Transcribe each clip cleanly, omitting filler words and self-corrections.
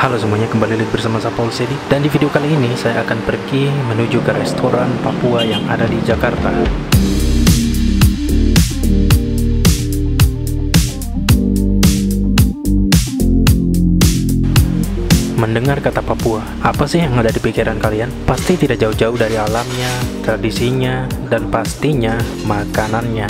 Halo semuanya, kembali lagi bersama saya Paul Sedi. Dan di video kali ini saya akan pergi menuju ke restoran Papua yang ada di Jakarta. Mendengar kata Papua, apa sih yang ada di pikiran kalian? Pasti tidak jauh-jauh dari alamnya, tradisinya, dan pastinya makanannya.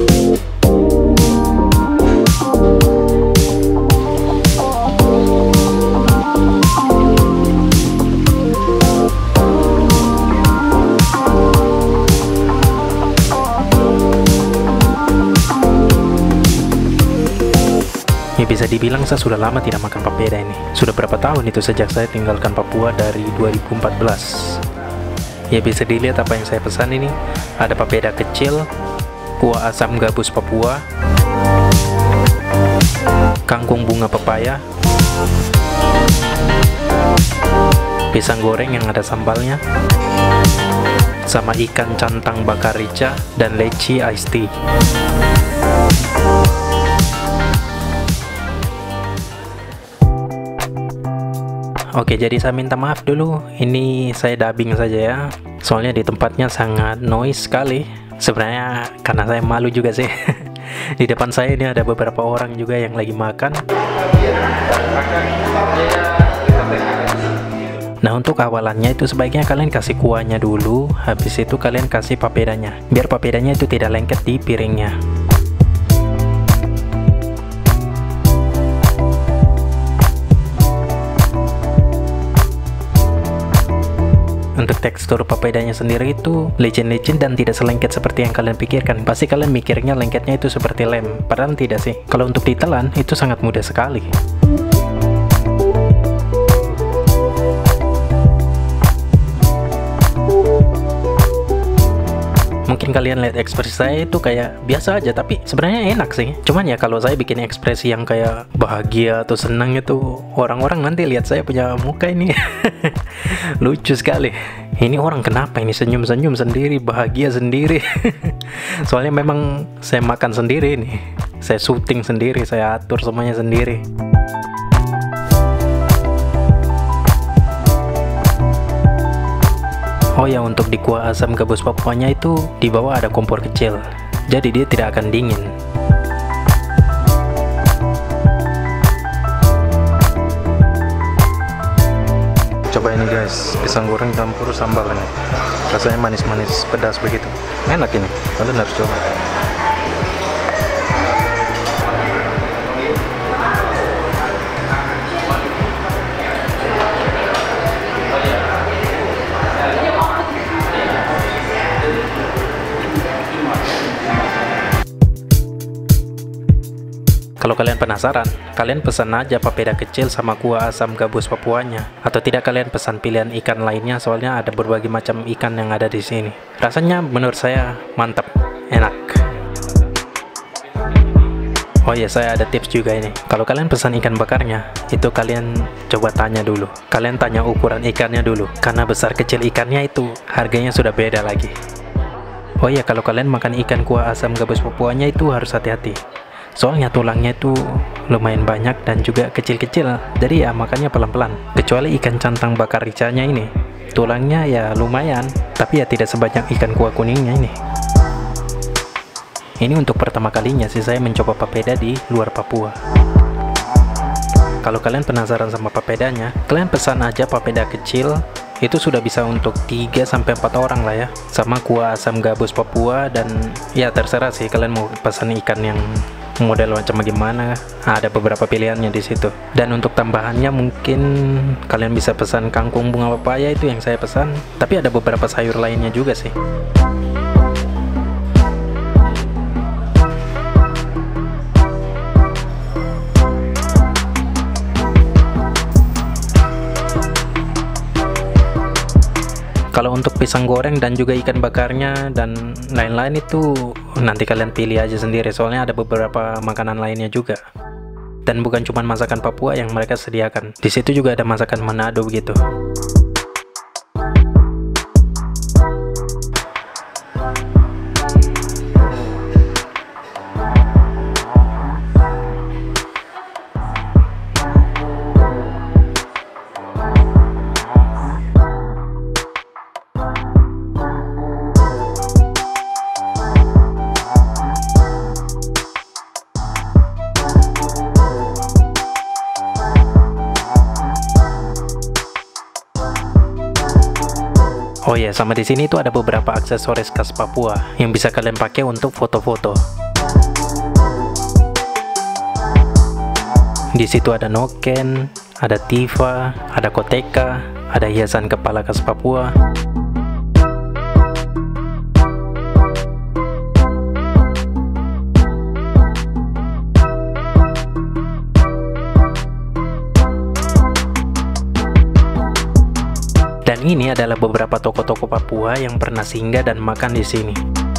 Ya bisa dibilang saya sudah lama tidak makan papeda ini. Sudah berapa tahun itu sejak saya tinggalkan Papua dari 2014. Ya bisa dilihat apa yang saya pesan ini. Ada papeda kecil, kuah asam gabus Papua, kangkung bunga pepaya, pisang goreng yang ada sambalnya, sama ikan cantang bakar rica, dan leci iced tea. Oke, jadi saya minta maaf dulu, ini saya dubbing saja ya, soalnya di tempatnya sangat noise sekali. Sebenarnya karena saya malu juga sih. Di depan saya ini ada beberapa orang juga yang lagi makan. Nah, untuk awalannya itu sebaiknya kalian kasih kuahnya dulu, habis itu kalian kasih papedanya, biar papedanya itu tidak lengket di piringnya. Untuk tekstur papedanya sendiri itu licin-licin dan tidak selengket seperti yang kalian pikirkan. Pasti kalian mikirnya lengketnya itu seperti lem, padahal tidak sih. Kalau untuk ditelan itu sangat mudah sekali. Mungkin kalian lihat ekspresi saya itu kayak biasa aja, tapi sebenarnya enak sih. Cuman ya kalau saya bikin ekspresi yang kayak bahagia atau senang itu, orang-orang nanti lihat saya punya muka ini lucu sekali. Ini orang kenapa ini senyum-senyum sendiri, bahagia sendiri. Soalnya memang saya makan sendiri nih. Saya syuting sendiri, saya atur semuanya sendiri. Oh ya, untuk di kuah asam gabus Papuanya itu di bawah ada kompor kecil, jadi dia tidak akan dingin. Coba ini guys, pisang goreng campur sambal ini. Rasanya manis-manis pedas begitu. Enak ini, kalian harus coba. Kalau kalian penasaran, kalian pesan aja papeda kecil sama kuah asam gabus Papuanya. Atau tidak, kalian pesan pilihan ikan lainnya, soalnya ada berbagai macam ikan yang ada di sini. Rasanya menurut saya mantap, enak. Oh ya, saya ada tips juga ini. Kalau kalian pesan ikan bakarnya, itu kalian coba tanya dulu. Kalian tanya ukuran ikannya dulu, karena besar kecil ikannya itu harganya sudah beda lagi. Oh ya, kalau kalian makan ikan kuah asam gabus Papuanya itu harus hati-hati. Soalnya tulangnya itu lumayan banyak dan juga kecil-kecil, jadi ya makannya pelan-pelan. Kecuali ikan cantang bakar ricanya ini, tulangnya ya lumayan, tapi ya tidak sebanyak ikan kuah kuningnya ini. Ini untuk pertama kalinya sih saya mencoba papeda di luar Papua. Kalau kalian penasaran sama papedanya, kalian pesan aja papeda kecil, itu sudah bisa untuk 3-4 orang lah ya. Sama kuah asam gabus Papua, dan ya terserah sih kalian mau pesan ikan yang model macam bagaimana, ada beberapa pilihannya di situ. Dan untuk tambahannya mungkin kalian bisa pesan kangkung bunga pepaya, itu yang saya pesan, tapi ada beberapa sayur lainnya juga sih. Kalau untuk pisang goreng dan juga ikan bakarnya dan lain-lain itu nanti kalian pilih aja sendiri, soalnya ada beberapa makanan lainnya juga. Dan bukan cuma masakan Papua yang mereka sediakan, di situ juga ada masakan Manado begitu. Oh ya, sama di sini itu ada beberapa aksesoris khas Papua yang bisa kalian pakai untuk foto-foto. Di situ ada noken, ada tifa, ada koteka, ada hiasan kepala khas Papua. Dan ini adalah beberapa toko-toko Papua yang pernah singgah dan makan di sini.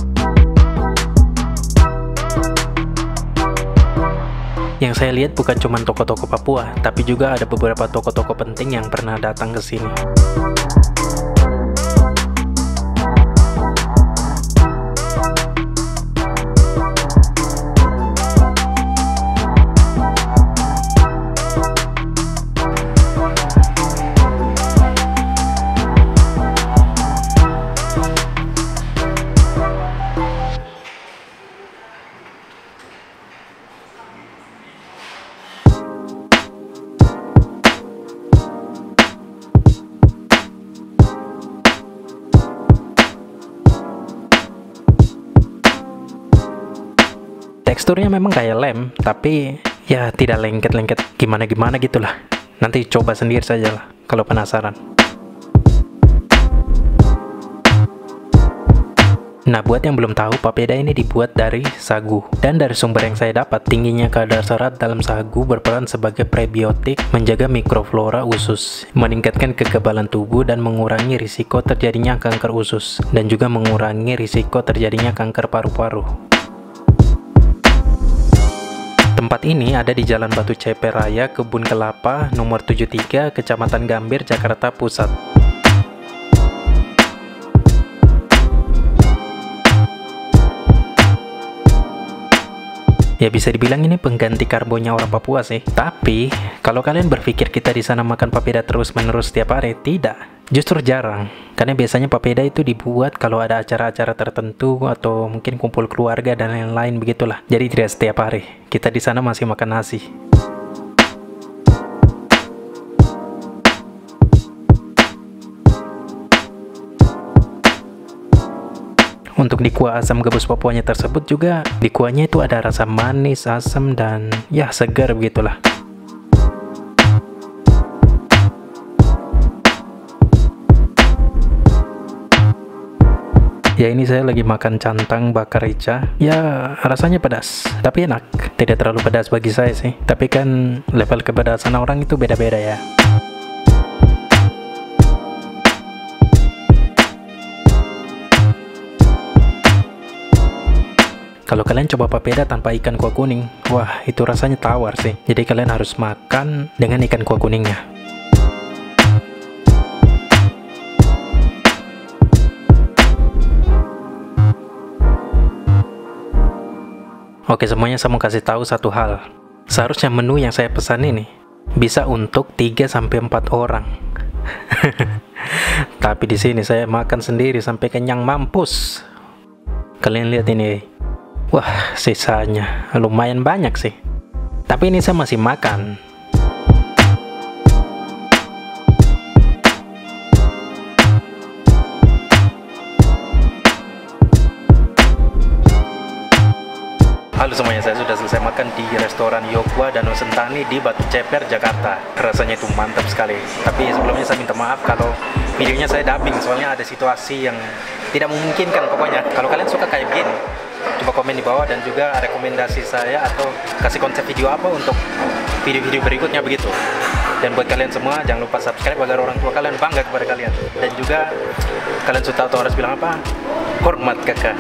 Yang saya lihat bukan cuma toko-toko Papua, tapi juga ada beberapa toko-toko penting yang pernah datang ke sini. Teksturnya memang kayak lem, tapi ya tidak lengket-lengket gimana-gimana gitulah. Nanti coba sendiri saja lah kalau penasaran. Nah, buat yang belum tahu, papeda ini dibuat dari sagu. Dan dari sumber yang saya dapat, tingginya kadar serat dalam sagu berperan sebagai prebiotik, menjaga mikroflora usus, meningkatkan kekebalan tubuh dan mengurangi risiko terjadinya kanker usus, dan juga mengurangi risiko terjadinya kanker paru-paru. Tempat ini ada di Jalan Batu Ceper Raya, Kebun Kelapa, nomor 73, Kecamatan Gambir, Jakarta Pusat. Ya bisa dibilang ini pengganti karbonya orang Papua sih. Tapi kalau kalian berpikir kita di sana makan papeda terus-menerus setiap hari, tidak. Justru jarang. Karena biasanya papeda itu dibuat kalau ada acara-acara tertentu atau mungkin kumpul keluarga dan lain-lain begitulah. Jadi tidak setiap hari. Kita di sana masih makan nasi. Untuk di kuah asam gabus Papuanya tersebut juga, di kuahnya itu ada rasa manis, asam, dan ya segar begitulah. Ya ini saya lagi makan cantang bakar rica. Ya rasanya pedas, tapi enak. Tidak terlalu pedas bagi saya sih. Tapi kan level kepedasan orang itu beda-beda ya. Kalau kalian coba papeda tanpa ikan kuah kuning, wah itu rasanya tawar sih. Jadi kalian harus makan dengan ikan kuah kuningnya. Oke, semuanya saya mau kasih tahu satu hal. Seharusnya menu yang saya pesan ini bisa untuk 3-4 orang. Tapi di sini saya makan sendiri sampai kenyang mampus. Kalian lihat ini. Wah, sisanya lumayan banyak sih. Tapi ini saya masih makan. Halo semuanya, saya sudah selesai makan di restoran Yokwa Danau Sentani di Batu Ceper, Jakarta. Rasanya itu mantap sekali. Tapi sebelumnya saya minta maaf kalau videonya saya dubbing, soalnya ada situasi yang tidak memungkinkan pokoknya. Kalau kalian suka kayak gini, coba komen di bawah dan juga rekomendasi saya atau kasih konsep video apa untuk video-video berikutnya begitu. Dan buat kalian semua jangan lupa subscribe agar orang tua kalian bangga kepada kalian. Dan juga kalian sudah tahu harus bilang apa? Hormat kakak.